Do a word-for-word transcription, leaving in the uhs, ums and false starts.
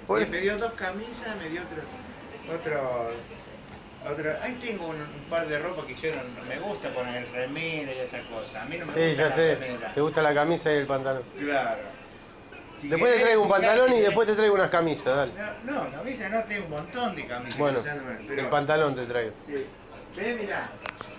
Me pidió dos camisas, me dio otro, otro, otro. Ahí tengo un, un par de ropa que yo no, no me gusta poner remera y esas cosas. A mí no me Sí, gusta ya la sé. remera. Te gusta la camisa y el pantalón. Claro. Si Después te querés, traigo un fijate pantalón y que- después te traigo unas camisas, dale. No, no, camisa no, tengo un montón de camisas. Bueno, que usan, pero- el pantalón te traigo. Sí. Ve, mirá.